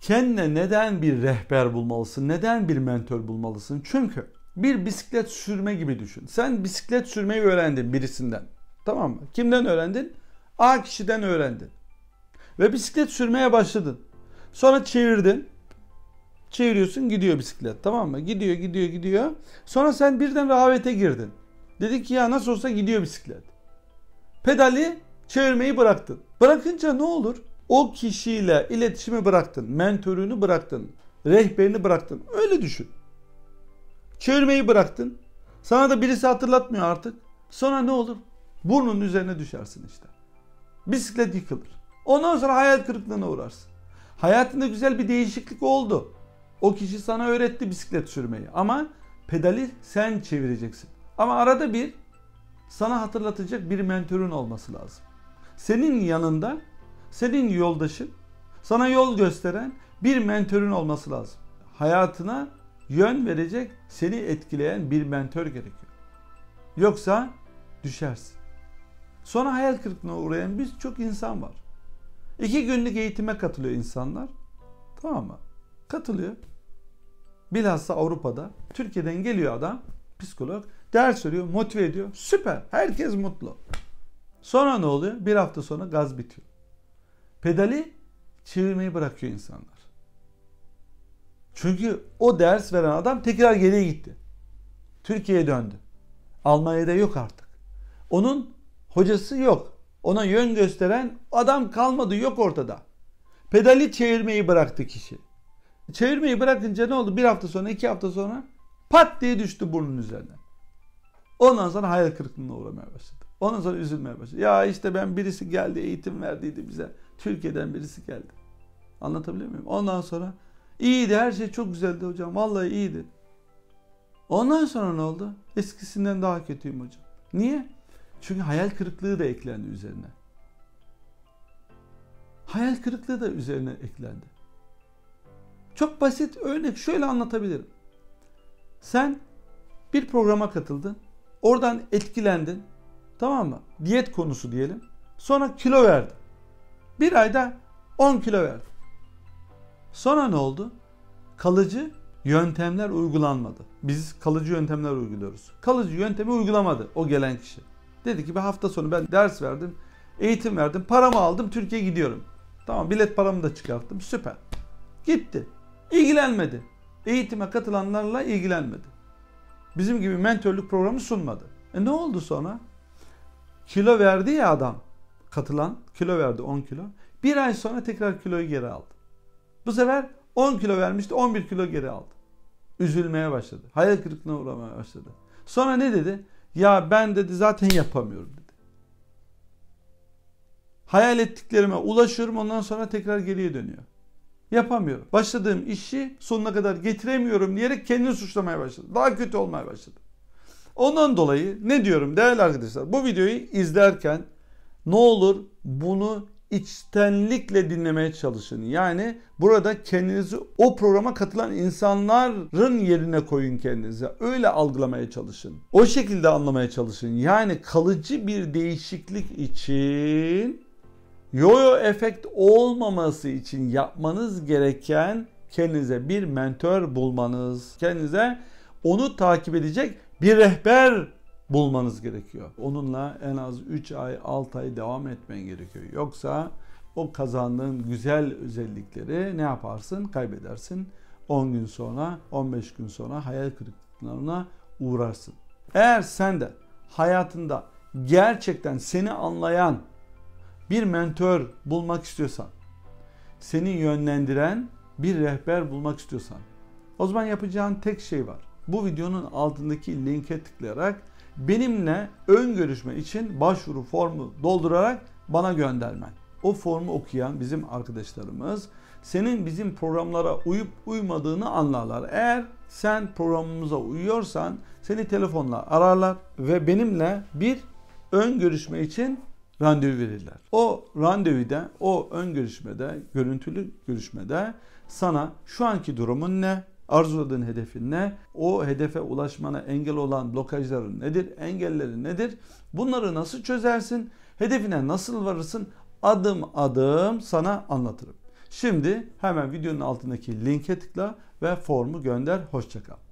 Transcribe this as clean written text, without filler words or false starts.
Kendine neden bir rehber bulmalısın? Neden bir mentor bulmalısın? Çünkü bir bisiklet sürme gibi düşün. Sen bisiklet sürmeyi öğrendin birisinden. Tamam mı? Kimden öğrendin? A kişiden öğrendin. Ve bisiklet sürmeye başladın. Sonra çevirdin. Çeviriyorsun, gidiyor bisiklet. Tamam mı? Gidiyor. Sonra sen birden rehavete girdin. Dedin ki ya nasıl olsa gidiyor bisiklet. Pedali çevirmeyi bıraktın. Bırakınca ne olur? O kişiyle iletişimi bıraktın. Mentörünü bıraktın. Rehberini bıraktın. Öyle düşün. Çevirmeyi bıraktın. Sana da birisi hatırlatmıyor artık. Sonra ne olur? Burnunun üzerine düşersin işte. Bisiklet yıkılır. Ondan sonra hayal kırıklığına uğrarsın. Hayatında güzel bir değişiklik oldu. O kişi sana öğretti bisiklet sürmeyi. Ama pedali sen çevireceksin. Ama arada bir sana hatırlatacak bir mentörün olması lazım. Senin yanında, senin yoldaşın, sana yol gösteren bir mentörün olması lazım. Hayatına yön verecek, seni etkileyen bir mentor gerekiyor. Yoksa düşersin. Sonra hayal kırıklığına uğrayan birçok insan var. 2 günlük eğitime katılıyor insanlar. Tamam mı? Katılıyor. Bilhassa Avrupa'da. Türkiye'den geliyor adam, psikolog, ders veriyor, motive ediyor. Süper. Herkes mutlu. Sonra ne oluyor? Bir hafta sonra gaz bitiyor. Pedali çevirmeyi bırakıyor insanlar. Çünkü o ders veren adam tekrar geriye gitti. Türkiye'ye döndü. Almanya'da yok artık. Onun hocası yok. Ona yön gösteren adam kalmadı, yok ortada. Pedali çevirmeyi bıraktı kişi. Çevirmeyi bırakınca ne oldu? 1 hafta sonra, 2 hafta sonra pat diye düştü burnun üzerine. Ondan sonra hayal kırıklığına uğramaya başladı. Ondan sonra üzülmeye başladı. Ya işte birisi geldi, eğitim verdiydi bize. Türkiye'den birisi geldi. Anlatabiliyor muyum? Ondan sonra iyiydi, her şey çok güzeldi hocam. Vallahi iyiydi. Ondan sonra ne oldu? Eskisinden daha kötüyüm hocam. Niye? Çünkü hayal kırıklığı da eklendi üzerine. Hayal kırıklığı da üzerine eklendi. Çok basit örnek şöyle anlatabilirim. Sen bir programa katıldın. Oradan etkilendin. Tamam mı? Diyet konusu diyelim. Sonra kilo verdin. 1 ayda 10 kilo verdin. Sonra ne oldu? Kalıcı yöntemler uygulanmadı. Biz kalıcı yöntemler uyguluyoruz. Kalıcı yöntemi uygulamadı o gelen kişi. Dedi ki bir hafta sonu ben ders verdim, eğitim verdim, paramı aldım, Türkiye'ye gidiyorum. Tamam, bilet paramı da çıkarttım, süper. Gitti. İlgilenmedi. Eğitime katılanlarla ilgilenmedi. Bizim gibi mentörlük programı sunmadı. Ne oldu sonra? Kilo verdi ya adam. Katılan kilo verdi, 10 kilo. 1 ay sonra tekrar kiloyu geri aldı. Bu sefer 10 kilo vermişti, 11 kilo geri aldı. Üzülmeye başladı. Hayal kırıklığına uğramaya başladı. Sonra ne dedi? Ya ben dedi zaten yapamıyorum dedi. Hayal ettiklerime ulaşıyorum, ondan sonra tekrar geriye dönüyor. Yapamıyorum. Başladığım işi sonuna kadar getiremiyorum diyerek kendini suçlamaya başladı. Daha kötü olmaya başladı. Ondan dolayı ne diyorum değerli arkadaşlar? Bu videoyu izlerken ne olur bunu içtenlikle dinlemeye çalışın. Yani burada kendinizi o programa katılan insanların yerine koyun kendinize. Öyle algılamaya çalışın. O şekilde anlamaya çalışın. Yani kalıcı bir değişiklik için yo-yo efekt olmaması için yapmanız gereken kendinize bir mentor bulmanız. Kendinize onu takip edecek bir rehber bulmanız gerekiyor. Onunla en az 3 ay, 6 ay devam etmen gerekiyor. Yoksa o kazandığın güzel özellikleri ne yaparsın? Kaybedersin. 10 gün sonra, 15 gün sonra hayal kırıklıklarına uğrarsın. Eğer sen de hayatında gerçekten seni anlayan bir mentor bulmak istiyorsan, seni yönlendiren bir rehber bulmak istiyorsan, o zaman yapacağın tek şey var. Bu videonun altındaki linke tıklayarak benimle ön görüşme için başvuru formu doldurarak bana göndermen. O formu okuyan bizim arkadaşlarımız senin bizim programlara uyup uymadığını anlarlar. Eğer sen programımıza uyuyorsan seni telefonla ararlar ve benimle bir ön görüşme için randevu verirler. O randevuda, o ön görüşmede, görüntülü görüşmede sana şu anki durumun ne? Arzuladığın hedefin ne? O hedefe ulaşmana engel olan blokajların nedir? Engelleri nedir? Bunları nasıl çözersin? Hedefine nasıl varırsın? Adım adım sana anlatırım. Şimdi hemen videonun altındaki linke tıkla ve formu gönder. Hoşça kal.